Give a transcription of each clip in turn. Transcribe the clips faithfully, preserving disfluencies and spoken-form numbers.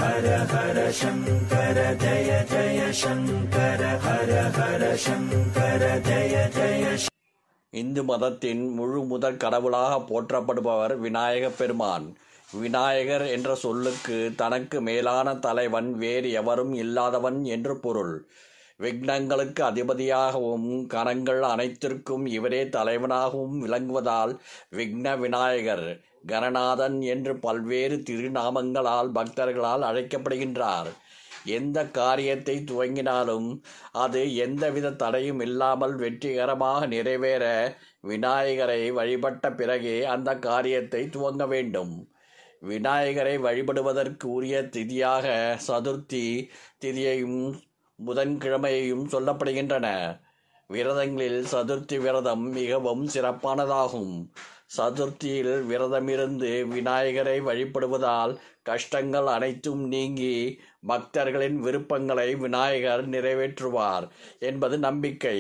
ஹர ஹர சங்கர ஜய ஜய சங்கர ஹர ஹர சங்கர ஜய ஜய. இந்து மதத்தின் முழு முதற் கடவுளாக போற்றப்படுபவர் விநாயக பெருமான். விநாயகர் என்ற சொல்லுக்கு தனக்கு மேலான தலைவன் வேறு எவரும் இல்லாதவன் என்று பொருள். விக்னங்களுக்கு அதிபதியாகவும் கணங்கள் அனைத்திற்கும் இவரே தலைவனாகவும் விளங்குவதால் விக்ன விநாயகர், கணநாதன் என்று பல்வேறு திருநாமங்களால் பக்தர்களால் அழைக்கப்படுகின்றார். எந்த காரியத்தை துவங்கினாலும் அது எந்தவித தடையும் இல்லாமல் வெற்றிகரமாக நிறைவேற விநாயகரை வழிபட்ட பிறகே அந்த காரியத்தை துவங்க வேண்டும். விநாயகரை வழிபடுவதற்கு உரிய திதியாக சதுர்த்தி திதியையும் புதன்கிழமையையும் சொல்லப்படுகின்றன. விரதங்களில் சதுர்த்தி விரதம் மிகவும் சிறப்பானதாகும். சதுர்த்தியில் விரதமிருந்து விநாயகரை வழிபடுவதால் கஷ்டங்கள் அனைத்தும் நீங்கி பக்தர்களின் விருப்பங்களை விநாயகர் நிறைவேற்றுவார் என்பது நம்பிக்கை.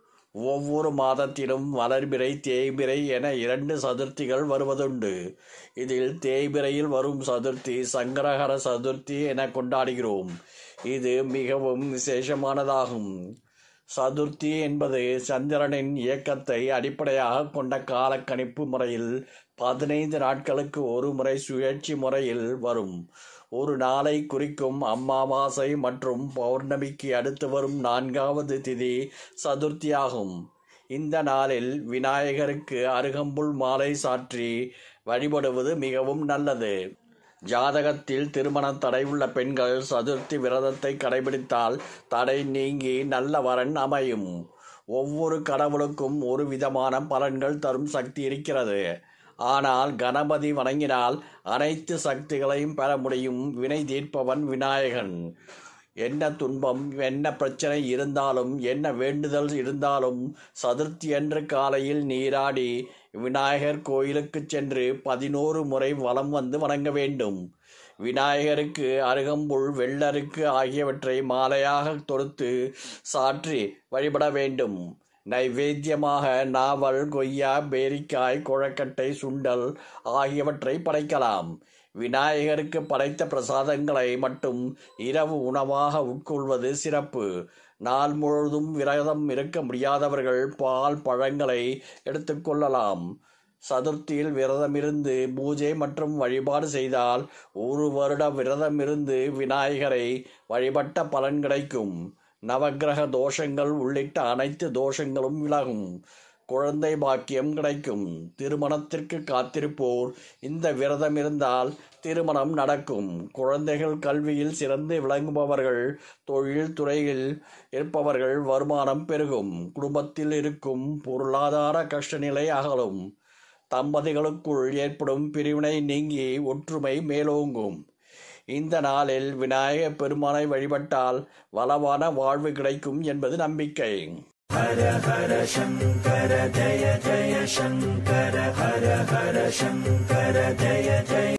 ஒவ்வொரு மாதத்திலும் வளர்பிறை தேய்பிறை என இரண்டு சதுர்த்திகள் வருவதுண்டு. இதில் தேய்பிறையில் வரும் சதுர்த்தி சங்கரஹர சதுர்த்தி என கொண்டாடுகிறோம். இது மிகவும் விசேஷமானதாகும். சதுர்த்தி என்பது சந்திரனின் இயக்கத்தை அடிப்படையாக கொண்ட காலக்கணிப்பு முறையில் பதினைந்து நாட்களுக்கு ஒரு முறை சுழற்சி முறையில் வரும் ஒரு நாளை குறிக்கும். அமாவாசை மற்றும் பௌர்ணமிக்கு அடுத்து வரும் நான்காவது திதி சதுர்த்தியாகும். இந்த நாளில் விநாயகருக்கு அருகம்புல் மாலை சாற்றி வழிபடுவது மிகவும் நல்லது. ஜாதகத்தில் திருமண தடை உள்ள பெண்கள் சதுர்த்தி விரதத்தை கடைபிடித்தால் தடை நீங்கி நல்ல வரன் அமையும். ஒவ்வொரு கடவுளுக்கும் ஒரு விதமான பலன்கள் தரும் சக்தி இருக்கிறது. ஆனால் கணபதி வணங்கினால் அனைத்து சக்திகளையும் பெற முடியும். வினை தீர்ப்பவன் விநாயகன். என்ன துன்பம், என்ன பிரச்சனை இருந்தாலும், என்ன வேண்டுதல் இருந்தாலும் சதுர்த்தி அன்று காலையில் நீராடி விநாயகர் கோயிலுக்கு சென்று பதினோரு முறை வலம் வந்து வணங்க வேண்டும். விநாயகருக்கு அருகம்புல், வெள்ளருக்கு ஆகியவற்றை மாலையாக தொடுத்து சாற்றி வழிபட வேண்டும். நைவேத்தியமாக நாவல், கொய்யா, பேரிக்காய், கொழக்கட்டை, சுண்டல் ஆகியவற்றை படைக்கலாம். விநாயகருக்கு படைத்த பிரசாதங்களை மட்டும் இரவு உணவாக உட்கொள்வது சிறப்பு. நாள் முழுவதும் விரதம் இருக்க முடியாதவர்கள் பால், பழங்களை எடுத்துக்கொள்ளலாம். சதுர்த்தியில் விரதமிருந்து பூஜை மற்றும் வழிபாடு செய்தால் ஒரு வருட விரதமிருந்து விநாயகரை வழிபட்ட பலன் கிடைக்கும். நவக்கிரக தோஷங்கள் உள்ளிட்ட அனைத்து தோஷங்களும் விலகும். குழந்தை பாக்கியம் கிடைக்கும். திருமணத்திற்கு காத்திருப்போர் இந்த விரதம் இருந்தால் திருமணம் நடக்கும். குழந்தைகள் கல்வியில் சிறந்து விளங்குபவர்கள், தொழில் துறையில் இருப்பவர்கள் வருமானம் பெருகும். குடும்பத்தில் இருக்கும் பொருளாதார கஷ்டநிலை அகலும். தம்பதிகளுக்குள் ஏற்படும் பிரிவினை நீங்கி ஒற்றுமை மேலோங்கும். இந்த நாளில் விநாயக பெருமானை வழிபட்டால் வளமான வாழ்வு கிடைக்கும் என்பது நம்பிக்கை. ஹர ஹர சங்கர ஜய ஜய சங்கர ஹர ஹர சங்கர ஜய ஜய